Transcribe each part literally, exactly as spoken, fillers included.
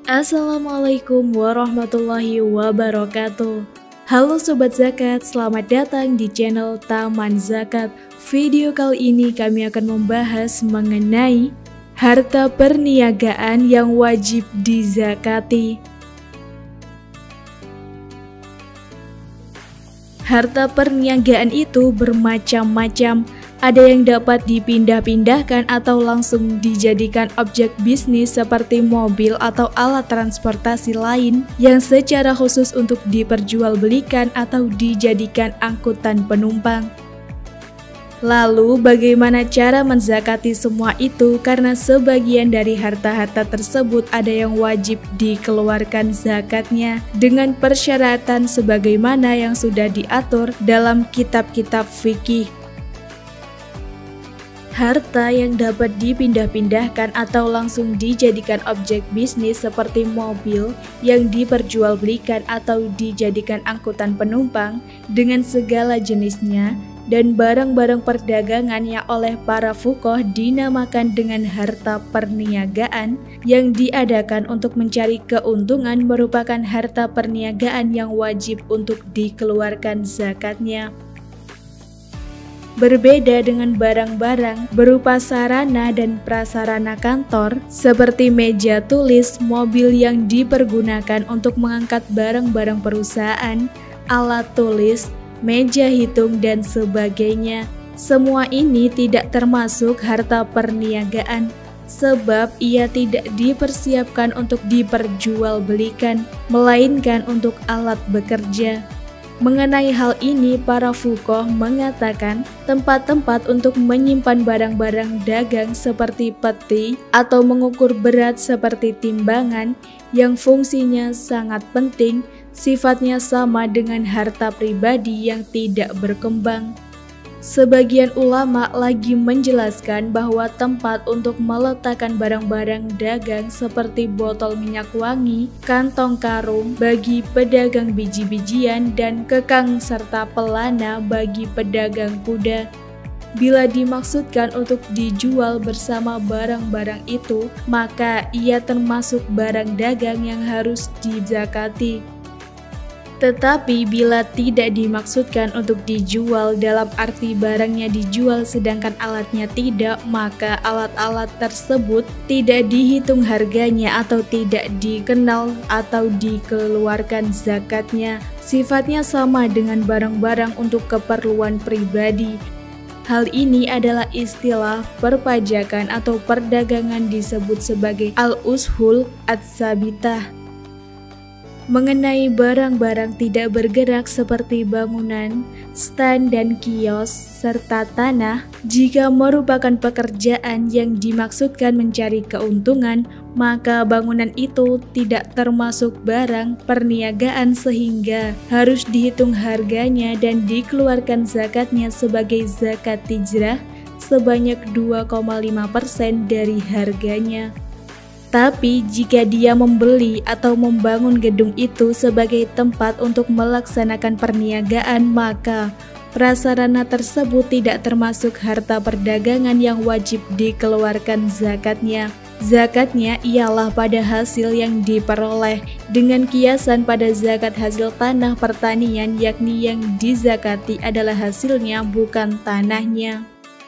Assalamualaikum warahmatullahi wabarakatuh. Halo Sobat Zakat, selamat datang di channel Taman Zakat. Video kali ini kami akan membahas mengenai harta perniagaan yang wajib dizakati. Harta perniagaan itu bermacam-macam. Ada yang dapat dipindah-pindahkan atau langsung dijadikan objek bisnis seperti mobil atau alat transportasi lain yang secara khusus untuk diperjualbelikan atau dijadikan angkutan penumpang. Lalu bagaimana cara menzakati semua itu? Karena sebagian dari harta-harta tersebut ada yang wajib dikeluarkan zakatnya dengan persyaratan sebagaimana yang sudah diatur dalam kitab-kitab fikih. Harta yang dapat dipindah-pindahkan atau langsung dijadikan objek bisnis seperti mobil yang diperjualbelikan atau dijadikan angkutan penumpang dengan segala jenisnya, dan barang-barang perdagangan yang oleh para fuqaha dinamakan dengan harta perniagaan yang diadakan untuk mencari keuntungan merupakan harta perniagaan yang wajib untuk dikeluarkan zakatnya. Berbeda dengan barang-barang berupa sarana dan prasarana kantor seperti meja tulis, mobil yang dipergunakan untuk mengangkat barang-barang perusahaan, alat tulis, meja hitung, dan sebagainya. Semua ini tidak termasuk harta perniagaan sebab ia tidak dipersiapkan untuk diperjualbelikan, melainkan untuk alat bekerja. Mengenai hal ini, para fuqaha mengatakan tempat-tempat untuk menyimpan barang-barang dagang seperti peti atau mengukur berat seperti timbangan yang fungsinya sangat penting, sifatnya sama dengan harta pribadi yang tidak berkembang. Sebagian ulama lagi menjelaskan bahwa tempat untuk meletakkan barang-barang dagang seperti botol minyak wangi, kantong karung bagi pedagang biji-bijian, dan kekang serta pelana bagi pedagang kuda. Bila dimaksudkan untuk dijual bersama barang-barang itu, maka ia termasuk barang dagang yang harus dizakati. Tetapi bila tidak dimaksudkan untuk dijual dalam arti barangnya dijual sedangkan alatnya tidak, maka alat-alat tersebut tidak dihitung harganya atau tidak dikenal atau dikeluarkan zakatnya. Sifatnya sama dengan barang-barang untuk keperluan pribadi. Hal ini adalah istilah perpajakan atau perdagangan disebut sebagai al-ushul ats-tsabitah. Mengenai barang-barang tidak bergerak seperti bangunan, stan dan kios, serta tanah, jika merupakan pekerjaan yang dimaksudkan mencari keuntungan, maka bangunan itu tidak termasuk barang perniagaan sehingga harus dihitung harganya dan dikeluarkan zakatnya sebagai zakat hijrah sebanyak dua koma lima persen dari harganya. Tapi jika dia membeli atau membangun gedung itu sebagai tempat untuk melaksanakan perniagaan, maka prasarana tersebut tidak termasuk harta perdagangan yang wajib dikeluarkan zakatnya. Zakatnya ialah pada hasil yang diperoleh dengan kiasan pada zakat hasil tanah pertanian, yakni yang dizakati adalah hasilnya bukan tanahnya.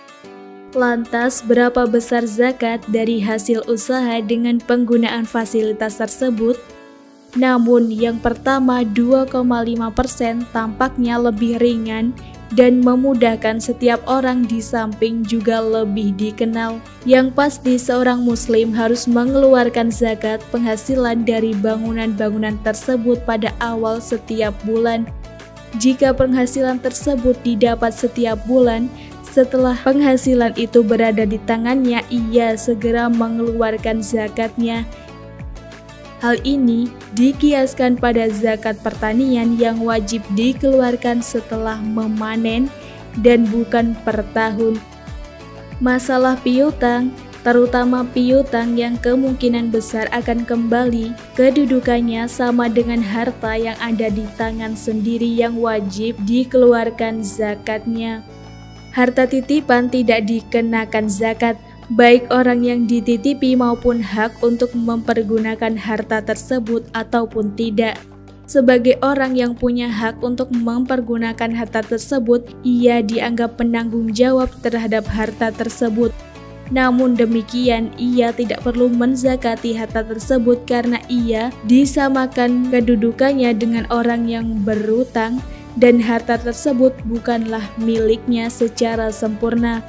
Lantas, berapa besar zakat dari hasil usaha dengan penggunaan fasilitas tersebut? Namun, yang pertama dua koma lima persen tampaknya lebih ringan dan memudahkan setiap orang, di samping juga lebih dikenal. Yang pasti seorang muslim harus mengeluarkan zakat penghasilan dari bangunan-bangunan tersebut pada awal setiap bulan. Jika penghasilan tersebut didapat setiap bulan, setelah penghasilan itu berada di tangannya, ia segera mengeluarkan zakatnya. Hal ini dikiaskan pada zakat pertanian yang wajib dikeluarkan setelah memanen dan bukan per tahun. Masalah piutang, terutama piutang yang kemungkinan besar akan kembali kedudukannya sama dengan harta yang ada di tangan sendiri yang wajib dikeluarkan zakatnya. Harta titipan tidak dikenakan zakat, baik orang yang dititipi maupun hak untuk mempergunakan harta tersebut ataupun tidak. Sebagai orang yang punya hak untuk mempergunakan harta tersebut, ia dianggap penanggung jawab terhadap harta tersebut. Namun demikian, ia tidak perlu menzakati harta tersebut karena ia disamakan kedudukannya dengan orang yang berutang dan harta tersebut bukanlah miliknya secara sempurna.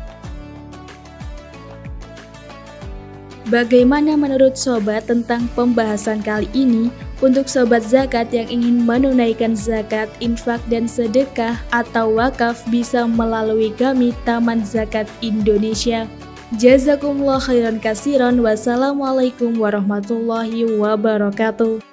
Bagaimana menurut sobat tentang pembahasan kali ini? Untuk sobat zakat yang ingin menunaikan zakat, infak, dan sedekah atau wakaf bisa melalui kami Taman Zakat Indonesia. Jazakumullah khairan katsiran. Wassalamualaikum warahmatullahi wabarakatuh.